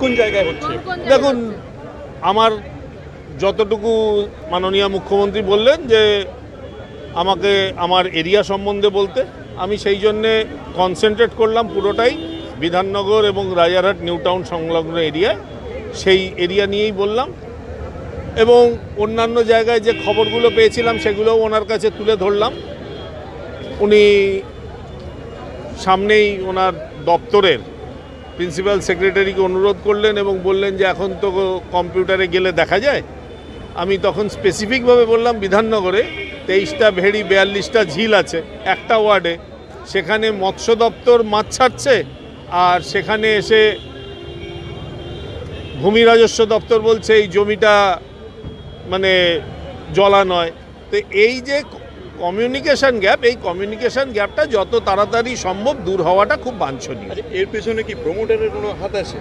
কোন জায়গায় হচ্ছে? দেখুন, আমার যতটুকু মাননীয় মুখ্যমন্ত্রী বললেন যে আমাকে আমার এরিয়া সম্বন্ধে বলতে, আমি সেই জন্যে কনসেন্ট্রেট করলাম পুরোটাই বিধাননগর এবং রাজারহাট নিউ টাউন সংলগ্ন এরিয়া, সেই এরিয়া নিয়েই বললাম। এবং অন্যান্য জায়গায় যে খবরগুলো পেয়েছিলাম সেগুলোও ওনার কাছে তুলে ধরলাম। উনি সামনেই ওনার দপ্তরের প্রিন্সিপাল সেক্রেটারিকে অনুরোধ করলেন এবং বললেন যে এখন তো কম্পিউটারে গেলে দেখা যায়। আমি তখন স্পেসিফিকভাবে বললাম বিধাননগরে 23টা ভেড়ি 42টা ঝিল আছে একটা ওয়ার্ডে, সেখানে মৎস্য দপ্তর মাছ ছাড়ছে আর সেখানে এসে ভূমি রাজস্ব দপ্তর বলছে এই জমিটা মানে জলা নয়। তো এই যে কমিউনিকেশন গ্যাপ, এই কমিউনিকেশন গ্যাপটা যত তাড়াতাড়ি সম্ভব দূর হওয়াটা খুব বাঞ্ছনীয়। এর পেছনে কি প্রমোটারের কোনো হাত আছে?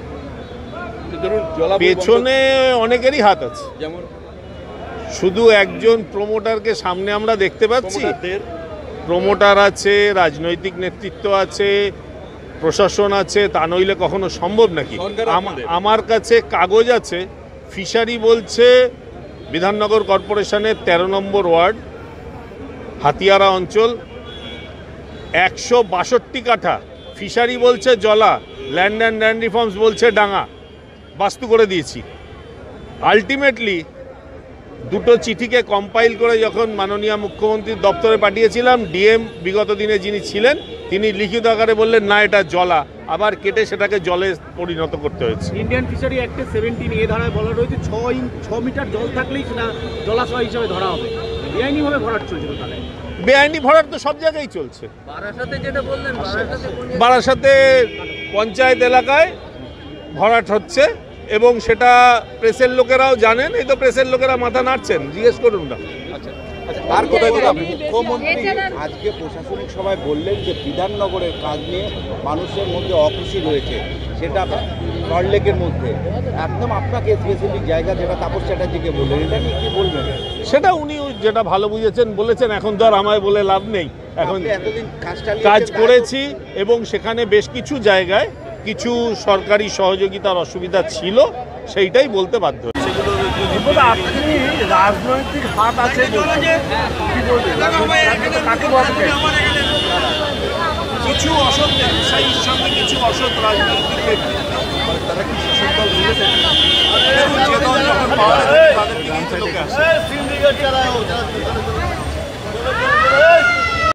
পেছনে অনেকেরই হাত আছে, যেমন শুধু একজন প্রমোটারকে সামনে আমরা দেখতে পাচ্ছি। প্রমোটার আছে, রাজনৈতিক নেতৃত্ব আছে, প্রশাসন আছে, তা নইলে কখনো সম্ভব নাকি? আমার কাছে কাগজ আছে, ফিশারি বলছে বিধাননগর কর্পোরেশনের 13 নম্বর ওয়ার্ড হাতিয়ারা অঞ্চল 162 কাঠা, ফিশারি বলছে জলা, ল্যান্ড অ্যান্ড ল্যান্ড রিফর্মস বলছে ডাঙা, বাস্তু করে দিয়েছি। আলটিমেটলি দুটো চিঠিকে কম্পাইল করে যখন মাননীয় মুখ্যমন্ত্রীর দপ্তরে পাঠিয়েছিলাম, ডিএম বিগত দিনে যিনি ছিলেন তিনি লিখিত আকারে বললেন না এটা জলা, আবার কেটে সেটাকে জলে পরিণত করতে হয়েছে। ইন্ডিয়ান ফিশারি অ্যাক্টে 17 এ ধারায় বলা রয়েছে 6 মিটার জল থাকলেই সেটা জলাশয় হিসাবে ধরা হবে। বেআইনিভাবে ভরাট চলছিল। তাহলে বেআইনি ভরাট তো সব জায়গায় চলছে। বারাসাতে পঞ্চায়েত এলাকায় ভরাট হচ্ছে এবং সেটা প্রেসের লোকেরাও জানেন। এই তো প্রেসের লোকেরা মাথা নাড়ছেন, জিজ্ঞেস করুন না। আর কোথায় মুখ্যমন্ত্রী আজকে প্রশাসনিক সভায় বললেন যে বিধাননগরের কাজ নিয়ে মানুষের মধ্যে অখুশি রয়েছে, সেটা সল্টলেকের মধ্যে একদম আপনাকে স্পেসিফিক জায়গা যেটা তাপস চ্যাটার্জিকে বললেন, এটা নিয়ে কি বলবেন? সেটা উনি যেটা ভালো বুঝেছেন বলেছেন, এখন তো আর আমায় বলে লাভ নেই। এখন এতদিন কাজ করেছি এবং সেখানে বেশ কিছু জায়গায় কিছু সরকারি সহযোগিতার অসুবিধা ছিল, সেইটাই বলতে বাধ্য। রাজনৈতিক হাত আছে, কিছু অসৎ ব্যবসায়ীর সঙ্গে কিছু অসৎ রাজনৈতিক নেতৃত্ব তারা কি শাসক দল মিলেছে, যে দল যখন পাওয়া যায় তাদের দিকে লোকে আসে।